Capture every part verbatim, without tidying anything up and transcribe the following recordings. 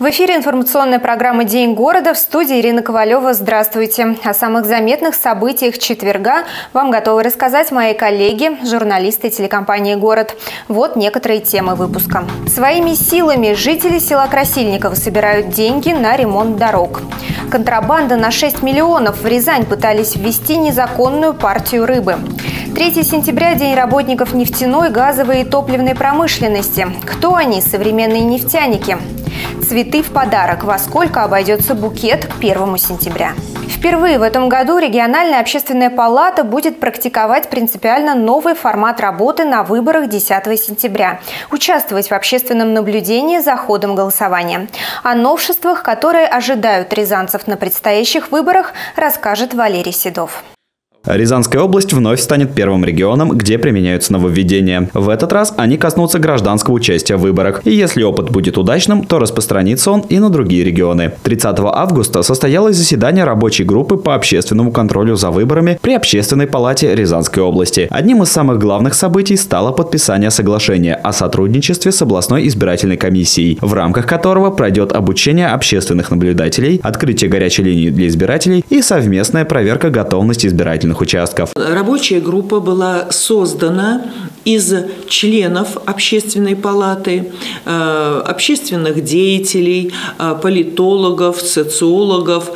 В эфире информационная программа «День города», в студии Ирина Ковалева. Здравствуйте. О самых заметных событиях четверга вам готовы рассказать мои коллеги, журналисты телекомпании «Город». Вот некоторые темы выпуска. Своими силами жители села Красильниково собирают деньги на ремонт дорог. Контрабанда на шесть миллионов. В Рязань пытались ввести незаконную партию рыбы. третьего сентября – День работников нефтяной, газовой и топливной промышленности. Кто они, современные нефтяники? Цветы в подарок. Во сколько обойдется букет к первому сентября? Впервые в этом году региональная общественная палата будет практиковать принципиально новый формат работы на выборах десятого сентября. Участвовать в общественном наблюдении за ходом голосования. О новшествах, которые ожидают рязанцев на предстоящих выборах, расскажет Валерий Седов. Рязанская область вновь станет первым регионом, где применяются нововведения. В этот раз они коснутся гражданского участия в выборах. И если опыт будет удачным, то распространится он и на другие регионы. тридцатого августа состоялось заседание рабочей группы по общественному контролю за выборами при Общественной палате Рязанской области. Одним из самых главных событий стало подписание соглашения о сотрудничестве с областной избирательной комиссией, в рамках которого пройдет обучение общественных наблюдателей, открытие горячей линии для избирателей и совместная проверка готовности избирательных участков. Рабочая группа была создана из членов Общественной палаты, общественных деятелей, политологов, социологов,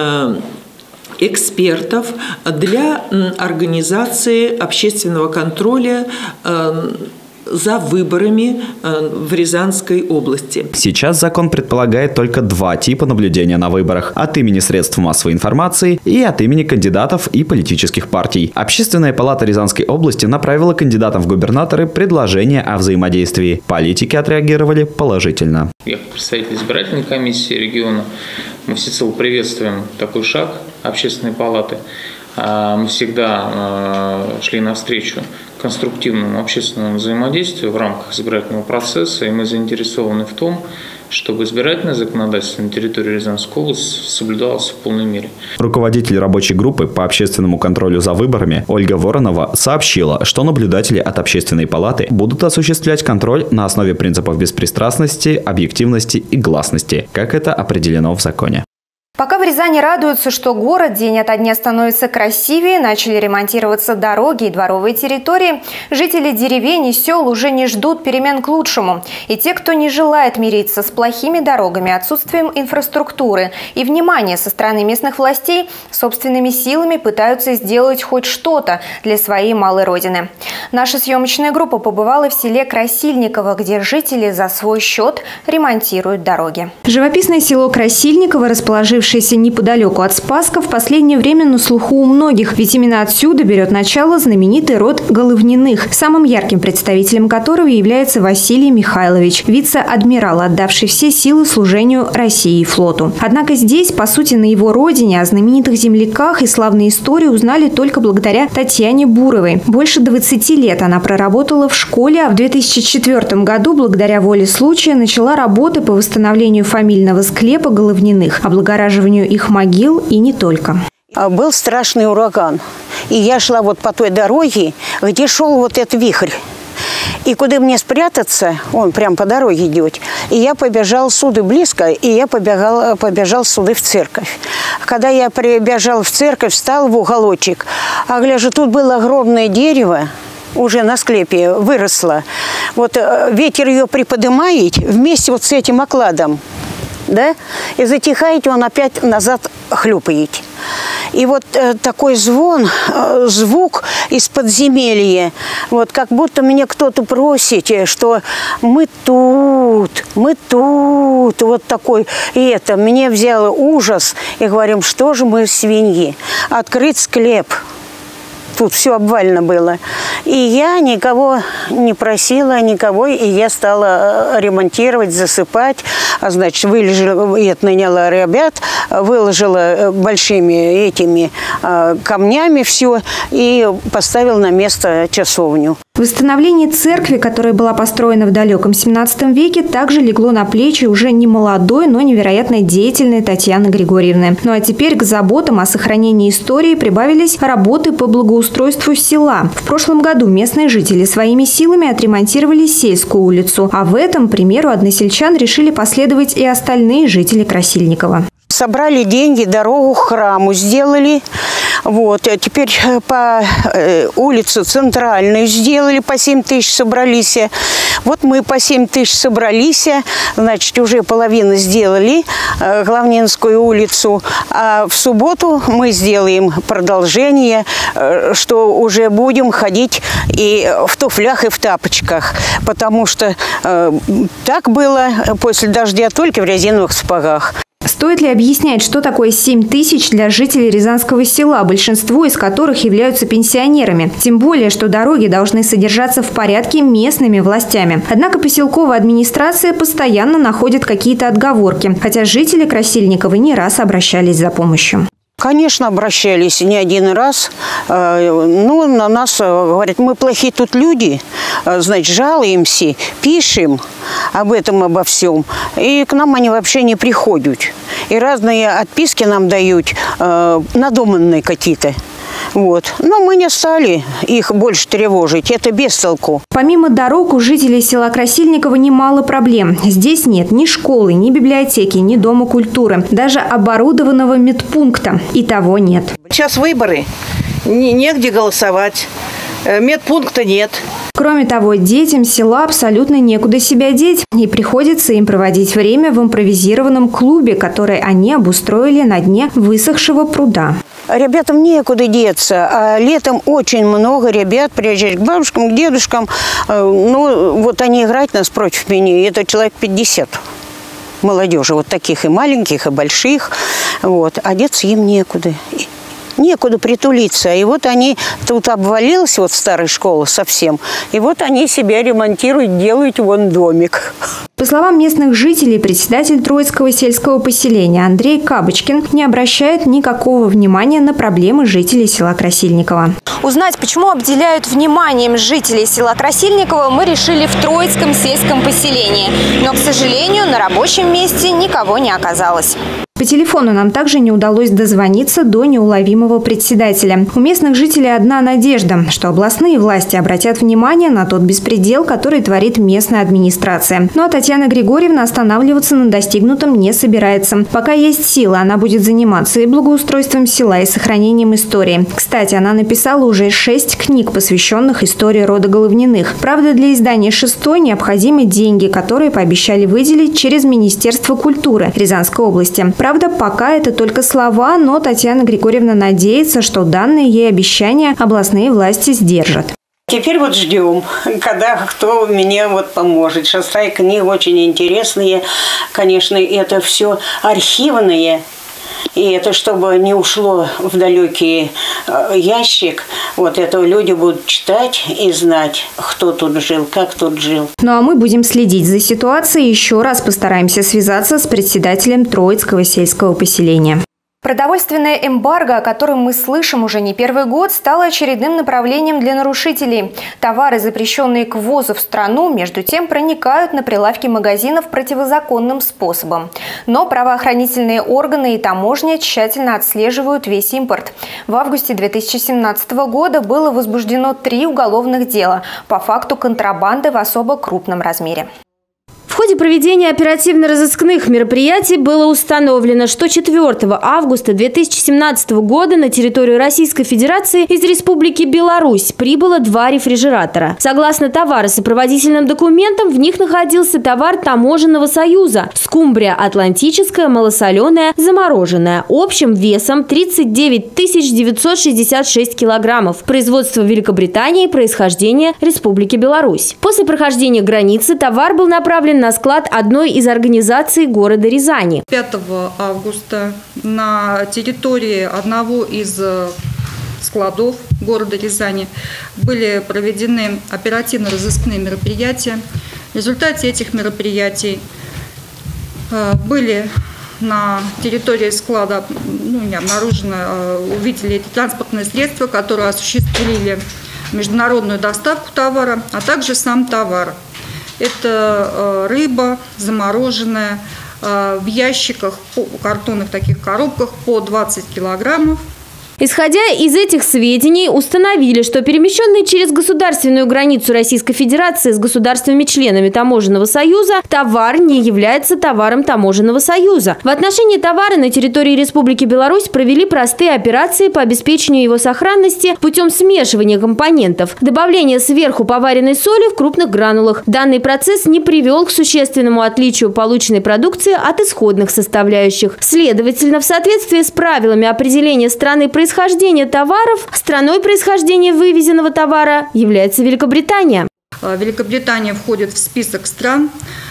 экспертов для организации общественного контроля за выборами в Рязанской области. Сейчас закон предполагает только два типа наблюдения на выборах – от имени средств массовой информации и от имени кандидатов и политических партий. Общественная палата Рязанской области направила кандидатам в губернаторы предложение о взаимодействии. Политики отреагировали положительно. Я, как представитель избирательной комиссии региона, мы всецело приветствуем такой шаг Общественной палаты. Мы всегда шли навстречу конструктивному общественному взаимодействию в рамках избирательного процесса, и мы заинтересованы в том, чтобы избирательное законодательство на территории Рязанской области соблюдалось в полной мере. Руководитель рабочей группы по общественному контролю за выборами Ольга Воронова сообщила, что наблюдатели от Общественной палаты будут осуществлять контроль на основе принципов беспристрастности, объективности и гласности, как это определено в законе. Пока в Рязани радуются, что город день ото дня становится красивее, начали ремонтироваться дороги и дворовые территории, жители деревень и сел уже не ждут перемен к лучшему. И те, кто не желает мириться с плохими дорогами, отсутствием инфраструктуры и внимания со стороны местных властей, собственными силами пытаются сделать хоть что-то для своей малой родины. Наша съемочная группа побывала в селе Красильниково, где жители за свой счет ремонтируют дороги. Живописное село Красильниково, расположившееся неподалеку от Спаска, в последнее время на слуху у многих, ведь именно отсюда берет начало знаменитый род Головниных, самым ярким представителем которого является Василий Михайлович, вице-адмирал, отдавший все силы служению России и флоту. Однако здесь, по сути, на его родине, о знаменитых земляках и славной истории узнали только благодаря Татьяне Буровой. Больше двадцати лет она проработала в школе, а в две тысячи четвёртом году, благодаря воле случая, начала работы по восстановлению фамильного склепа Головниных, облагораживанию их могил и не только. Был страшный ураган. И я шла вот по той дороге, где шел вот этот вихрь. И куда мне спрятаться, он прям по дороге идет. И я побежал сюда близко, и я побегал, побежал сюда в церковь. Когда я прибежал в церковь, встал в уголочек, а гляжу, тут было огромное дерево, уже на склепе выросло. Вот ветер ее приподнимает вместе вот с этим окладом. Да? И затихает, он опять назад хлюпает. И вот э, такой звон, э, звук из подземелья, вот как будто мне кто-то просит, что мы тут, мы тут, вот такой, и это, мне взяло ужас, и говорим, что же мы свиньи, открыть склеп. Тут все обвально было. И я никого не просила, никого, и я стала ремонтировать, засыпать. А значит, вылежала, я наняла ребят, выложила большими этими камнями все и поставила на место часовню. Восстановление церкви, которая была построена в далеком семнадцатом веке, также легло на плечи уже не молодой, но невероятно деятельной Татьяны Григорьевны. Ну а теперь к заботам о сохранении истории прибавились работы по благоустройству села. В прошлом году местные жители своими силами отремонтировали сельскую улицу, а в этом примеру односельчан решили последовать и остальные жители Красильникова. Собрали деньги, дорогу к храму сделали. Вот. А теперь по э, улице центральную сделали, по семь тысяч собрались. Вот мы по семь тысяч собрались, значит, уже половину сделали, э, Главненскую улицу. А в субботу мы сделаем продолжение, э, что уже будем ходить и в туфлях, и в тапочках. Потому что э, так было после дождя только в резиновых сапогах. Стоит ли объяснять, что такое семь тысяч для жителей Рязанского села, большинство из которых являются пенсионерами? Тем более, что дороги должны содержаться в порядке местными властями. Однако поселковая администрация постоянно находит какие-то отговорки, хотя жители Красильникова не раз обращались за помощью. Конечно, обращались не один раз. Ну, на нас говорят, мы плохие тут люди, значит, жалуемся, пишем об этом, обо всем. И к нам они вообще не приходят. И разные отписки нам дают, надуманные какие-то. Вот. Но мы не стали их больше тревожить. Это без толку. Помимо дорог, у жителей села Красильникова немало проблем. Здесь нет ни школы, ни библиотеки, ни дома культуры. Даже оборудованного медпункта. И того нет. Сейчас выборы. Негде голосовать. Медпункта нет. Кроме того, детям села абсолютно некуда себя деть. И приходится им проводить время в импровизированном клубе, который они обустроили на дне высохшего пруда. Ребятам некуда деться, а летом очень много ребят приезжают к бабушкам, к дедушкам. Ну, вот они играть нас против меня, и это человек пятьдесят молодежи, вот таких и маленьких, и больших. Вот. А деться им некуда. Некуда притулиться. И вот они тут обвалились, вот старая школа совсем, и вот они себя ремонтируют, делают вон домик. По словам местных жителей, председатель Троицкого сельского поселения Андрей Кабочкин не обращает никакого внимания на проблемы жителей села Красильникова. Узнать, почему обделяют вниманием жителей села Красильникова, мы решили в Троицком сельском поселении. Но, к сожалению, на рабочем месте никого не оказалось. По телефону нам также не удалось дозвониться до неуловимого председателя. У местных жителей одна надежда, что областные власти обратят внимание на тот беспредел, который творит местная администрация. Ну а Татьяна Григорьевна останавливаться на достигнутом не собирается. Пока есть силы, она будет заниматься и благоустройством села, и сохранением истории. Кстати, она написала уже шесть книг, посвященных истории рода Головниных. Правда, для издания шестой необходимы деньги, которые пообещали выделить через Министерство культуры Рязанской области. Правда, пока это только слова, но Татьяна Григорьевна надеется, что данные ей обещания областные власти сдержат. Теперь вот ждем, когда кто мне вот поможет. Шестая книга очень интересная, конечно, это все архивное. И это чтобы не ушло в далекий ящик, вот это люди будут читать и знать, кто тут жил, как тут жил. Ну а мы будем следить за ситуацией. Еще раз постараемся связаться с председателем Троицкого сельского поселения. Продовольственное эмбарго, о котором мы слышим уже не первый год, стало очередным направлением для нарушителей. Товары, запрещенные к ввозу в страну, между тем проникают на прилавки магазинов противозаконным способом. Но правоохранительные органы и таможня тщательно отслеживают весь импорт. В августе две тысячи семнадцатого года было возбуждено три уголовных дела по факту контрабанды в особо крупном размере. В ходе проведения оперативно-розыскных мероприятий было установлено, что четвёртого августа две тысячи семнадцатого года на территорию Российской Федерации из Республики Беларусь прибыло два рефрижератора. Согласно товаросопроводительным документам, в них находился товар Таможенного союза – скумбрия атлантическая, малосоленая, замороженная, общим весом тридцать девять тысяч девятьсот шестьдесят шесть килограммов, производство Великобритании, происхождение Республики Беларусь. После прохождения границы товар был направлен на склад одной из организаций города Рязани. пятого августа на территории одного из складов города Рязани были проведены оперативно-розыскные мероприятия. В результате этих мероприятий были на территории склада ну, не обнаружено, увидели эти транспортные средства, которые осуществили международную доставку товара, а также сам товар. Это рыба замороженная в ящиках, картонных таких коробках по двадцать килограммов. Исходя из этих сведений, установили, что перемещенный через государственную границу Российской Федерации с государствами-членами Таможенного союза товар не является товаром Таможенного союза. В отношении товара на территории Республики Беларусь провели простые операции по обеспечению его сохранности путем смешивания компонентов, добавления сверху поваренной соли в крупных гранулах. Данный процесс не привел к существенному отличию полученной продукции от исходных составляющих. Следовательно, в соответствии с правилами определения страны производства, Происхождение товаров, страной происхождения вывезенного товара является Великобритания. Великобритания входит в список стран,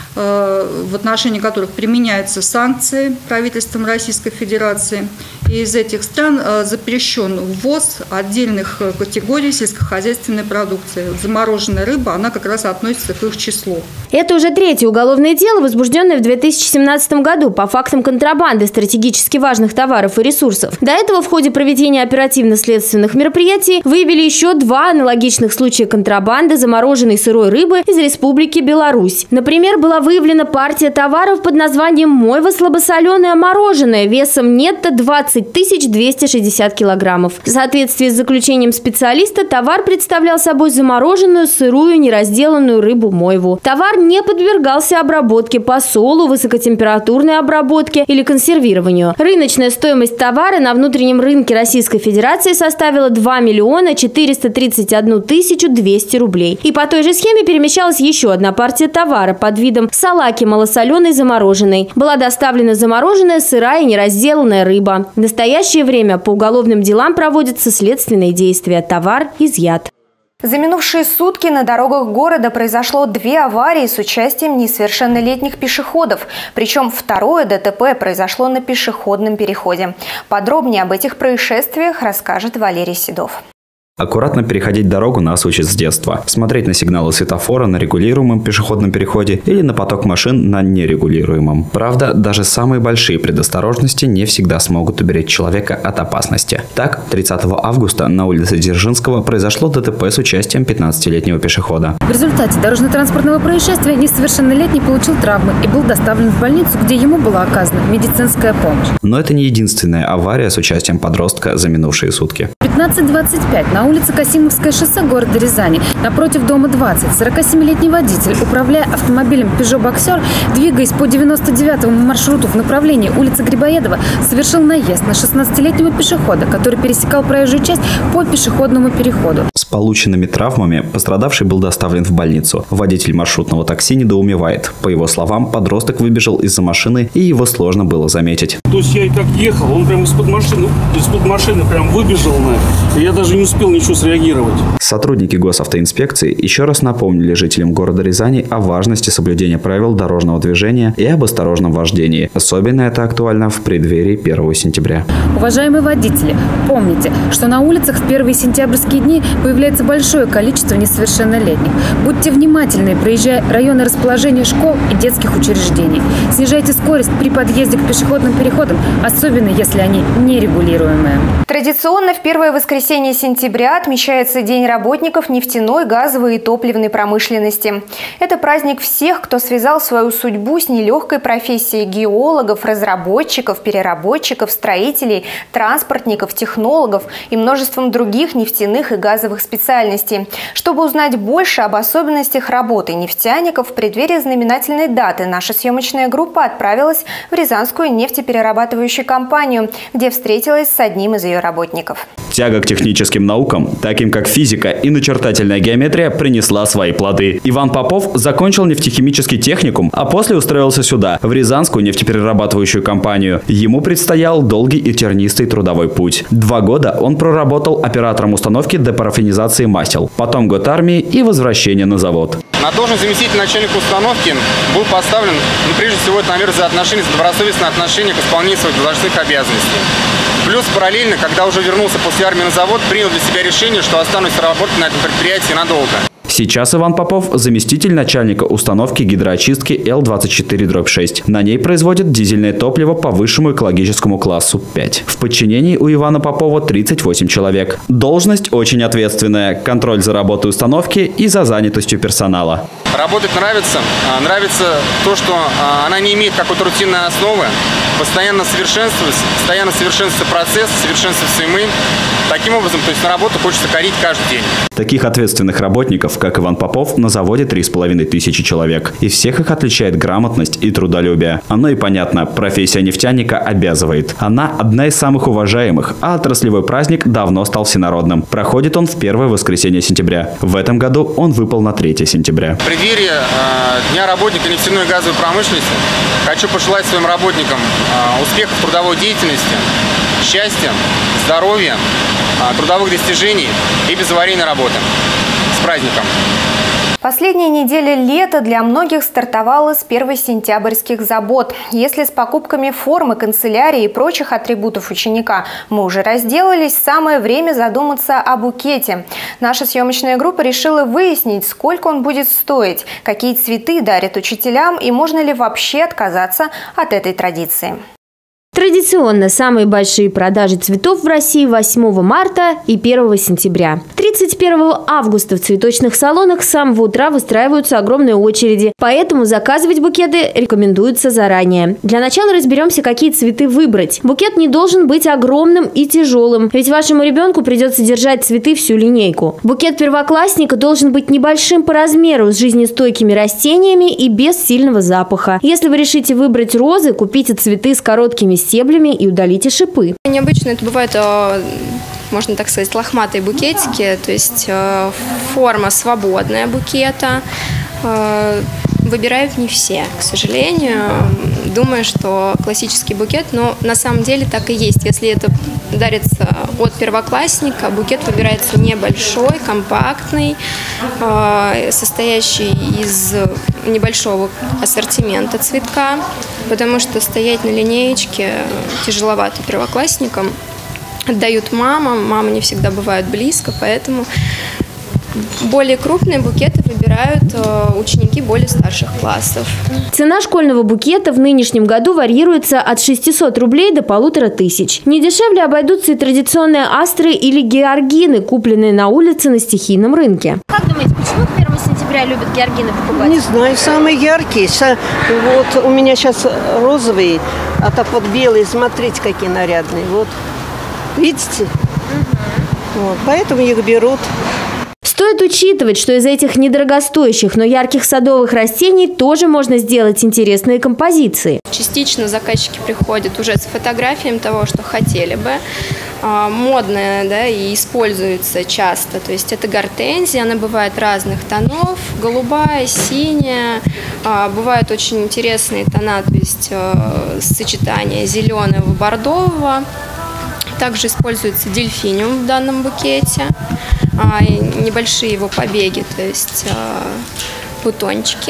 в отношении которых применяются санкции правительством Российской Федерации. И из этих стран запрещен ввоз отдельных категорий сельскохозяйственной продукции. Замороженная рыба, она как раз относится к их числу. Это уже третье уголовное дело, возбужденное в две тысячи семнадцатом году по фактам контрабанды стратегически важных товаров и ресурсов. До этого в ходе проведения оперативно-следственных мероприятий выявили еще два аналогичных случая контрабанды замороженной сырой рыбы из Республики Беларусь. Например, была выявлена партия товаров под названием «Мойва слабосоленое мороженое» весом нетто двадцать тысяч двести шестьдесят килограммов. В соответствии с заключением специалиста, товар представлял собой замороженную сырую неразделанную рыбу мойву. Товар не подвергался обработке по солу, высокотемпературной обработке или консервированию. Рыночная стоимость товара на внутреннем рынке Российской Федерации составила два миллиона четыреста тридцать одну тысячу двести рублей. И по той же схеме перемещалась еще одна партия товара под видом салаки малосоленой замороженной. Была доставлена замороженная сырая неразделанная рыба. В настоящее время по уголовным делам проводятся следственные действия. Товар изъят. За минувшие сутки на дорогах города произошло две аварии с участием несовершеннолетних пешеходов. Причем второе ДТП произошло на пешеходном переходе. Подробнее об этих происшествиях расскажет Валерий Седов. Аккуратно переходить дорогу нас учат с детства. Смотреть на сигналы светофора на регулируемом пешеходном переходе или на поток машин на нерегулируемом. Правда, даже самые большие предосторожности не всегда смогут уберечь человека от опасности. Так, тридцатого августа на улице Дзержинского произошло ДТП с участием пятнадцатилетнего пешехода. В результате дорожно-транспортного происшествия несовершеннолетний получил травмы и был доставлен в больницу, где ему была оказана медицинская помощь. Но это не единственная авария с участием подростка за минувшие сутки. пятнадцать двадцать пять на улице Касимовское шоссе города Рязани. Напротив дома двадцать сорокасемилетний водитель, управляя автомобилем Peugeot Boxer, двигаясь по девяносто девятому маршруту в направлении улицы Грибоедова, совершил наезд на шестнадцатилетнего пешехода, который пересекал проезжую часть по пешеходному переходу. С полученными травмами пострадавший был доставлен в больницу. Водитель маршрутного такси недоумевает. По его словам, подросток выбежал из-за машины, и его сложно было заметить. То есть я и как ехал, он прям из-под машины, из-под машины прям выбежал, и я даже не успел ничего среагировать. Сотрудники госавтоинспекции еще раз напомнили жителям города Рязани о важности соблюдения правил дорожного движения и об осторожном вождении. Особенно это актуально в преддверии первого сентября. Уважаемые водители, помните, что на улицах в первые сентябрьские дни появляется большое количество несовершеннолетних. Будьте внимательны, проезжая районы расположения школ и детских учреждений. Снижайте скорость при подъезде к пешеходным переходам, особенно если они нерегулируемые. Традиционно в первое воскресенье сентября отмечается День работников нефтяной, газовой и топливной промышленности. Это праздник всех, кто связал свою судьбу с нелегкой профессией геологов, разработчиков, переработчиков, строителей, транспортников, технологов и множеством других нефтяных и газовых специальностей. Чтобы узнать больше об особенностях работы нефтяников, в преддверии знаменательной даты наша съемочная группа отправилась в Рязанскую нефтеперерабатывающую компанию, где встретилась с одним из ее работников. Тяга к техническим наукам, таким как физика и начертательная геометрия, принесла свои плоды. Иван Попов закончил нефтехимический техникум, а после устроился сюда, в Рязанскую нефтеперерабатывающую компанию. Ему предстоял долгий и тернистый трудовой путь. Два года он проработал оператором установки депарафинизации масел, потом год армии и возвращение на завод. На должность заместителя начальника установки был поставлен, ну, прежде всего, это, наверное, за отношение, за добросовестное отношение к исполнению своих должностных обязанностей. Плюс параллельно, когда уже вернулся после армии на завод, принял для себя решение, что останусь работать на этом предприятии надолго. Сейчас Иван Попов – заместитель начальника установки гидроочистки Эл двадцать четыре дробь шесть. На ней производят дизельное топливо по высшему экологическому классу пять. В подчинении у Ивана Попова тридцать восемь человек. Должность очень ответственная – контроль за работой установки и за занятостью персонала. Работать нравится. Нравится то, что она не имеет какой-то рутинной основы. Постоянно совершенствуется, постоянно совершенствуется процесс, совершенствуется и мы. Таким образом, то есть на работу хочется ходить каждый день. Таких ответственных работников, как Иван Попов, на заводе три с половиной тысячи человек. И всех их отличает грамотность и трудолюбие. Оно и понятно, профессия нефтяника обязывает. Она одна из самых уважаемых, а отраслевой праздник давно стал всенародным. Проходит он в первое воскресенье сентября. В этом году он выпал на третье сентября. В преддверии э, Дня работника нефтяной и газовой промышленности хочу пожелать своим работникам э, успехов в трудовой деятельности, счастья, здоровья, э, трудовых достижений и безаварийной работы. С праздником! Последняя неделя лета для многих стартовала с первосентябрьских забот. Если с покупками формы, канцелярии и прочих атрибутов ученика мы уже разделались, самое время задуматься о букете. Наша съемочная группа решила выяснить, сколько он будет стоить, какие цветы дарят учителям и можно ли вообще отказаться от этой традиции. Традиционно самые большие продажи цветов в России восьмого марта и первого сентября. тридцать первого августа в цветочных салонах с самого утра выстраиваются огромные очереди, поэтому заказывать букеты рекомендуется заранее. Для начала разберемся, какие цветы выбрать. Букет не должен быть огромным и тяжелым, ведь вашему ребенку придется держать цветы всю линейку. Букет первоклассника должен быть небольшим по размеру, с жизнестойкими растениями и без сильного запаха. Если вы решите выбрать розы, купите цветы с короткими стеблями и удалите шипы. Необычно это бывает, можно так сказать, лохматые букетики, то есть форма свободная букета. Выбирают не все, к сожалению. Думаю, что классический букет, но на самом деле так и есть. Если это дарится от первоклассника, букет выбирается небольшой, компактный, состоящий из небольшого ассортимента цветка, потому что стоять на линеечке тяжеловато первоклассникам. Отдают мамам, мамы не всегда бывают близко, поэтому более крупные букеты выбирают ученики более старших классов. Цена школьного букета в нынешнем году варьируется от шестисот рублей до полутора тысяч. Не дешевле обойдутся и традиционные астры или георгины, купленные на улице на стихийном рынке. Как думаете, почему первого сентября любят георгины покупать? Не знаю, самые яркие. Вот у меня сейчас розовые, а так вот белые, смотрите, какие нарядные. Вот, видите? Угу. Вот, поэтому их берут. Стоит учитывать, что из этих недорогостоящих, но ярких садовых растений тоже можно сделать интересные композиции. Частично заказчики приходят уже с фотографиями того, что хотели бы. Модная, да, и используется часто. То есть это гортензия, она бывает разных тонов, голубая, синяя. Бывают очень интересные тона, то есть сочетание зеленого, бордового. Также используется дельфиниум в данном букете, а, небольшие его побеги, то есть а, бутончики,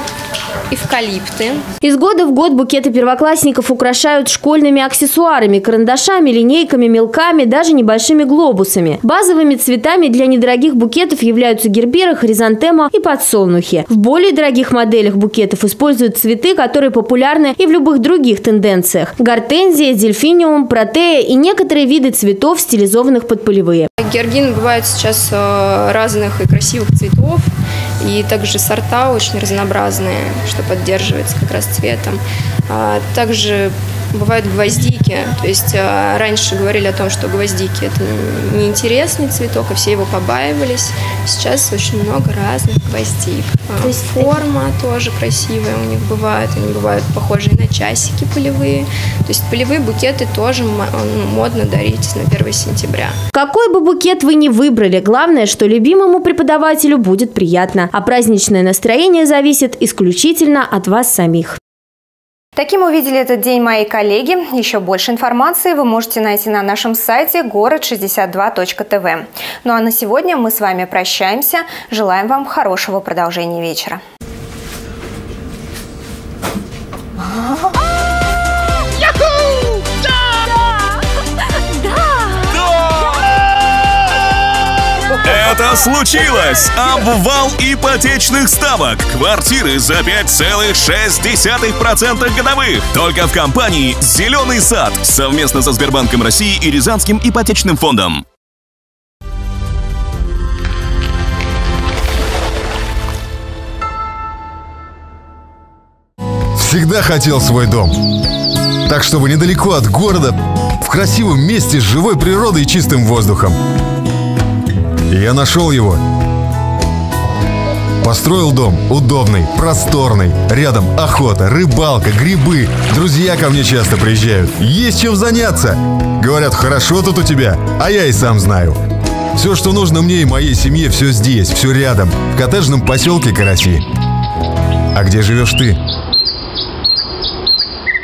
эвкалипты. Из года в год букеты первоклассников украшают школьными аксессуарами, карандашами, линейками, мелками, даже небольшими глобусами. Базовыми цветами для недорогих букетов являются гербера, хризантема и подсолнухи. В более дорогих моделях букетов используют цветы, которые популярны и в любых других тенденциях. Гортензия, дельфиниум, протея и некоторые виды цветов, стилизованных под полевые. Георгины бывают сейчас разных и красивых цветов. И также сорта очень разнообразные, что поддерживается как раз цветом. Также бывают гвоздики. То есть раньше говорили о том, что гвоздики – это неинтересный цветок, и все его побаивались. Сейчас очень много разных гвоздик. То есть форма тоже красивая у них бывает. Они бывают похожие на часики полевые. То есть полевые букеты тоже модно дарить на первое сентября. Какой бы букет вы ни выбрали, главное, что любимому преподавателю будет приятно. А праздничное настроение зависит исключительно от вас самих. Таким увидели этот день мои коллеги. Еще больше информации вы можете найти на нашем сайте город шестьдесят два точка тв. Ну а на сегодня мы с вами прощаемся. Желаем вам хорошего продолжения вечера. Это случилось! Обвал ипотечных ставок. Квартиры за пять целых шесть десятых процента годовых. Только в компании «Зеленый сад» совместно со Сбербанком России и Рязанским ипотечным фондом. Всегда хотел свой дом. Так, чтобы недалеко от города, в красивом месте с живой природой и чистым воздухом. И я нашел его. Построил дом удобный, просторный. Рядом охота, рыбалка, грибы. Друзья ко мне часто приезжают. Есть чем заняться. Говорят, хорошо тут у тебя, а я и сам знаю. Все, что нужно мне и моей семье, все здесь, все рядом. В коттеджном поселке Караси. А где живешь ты?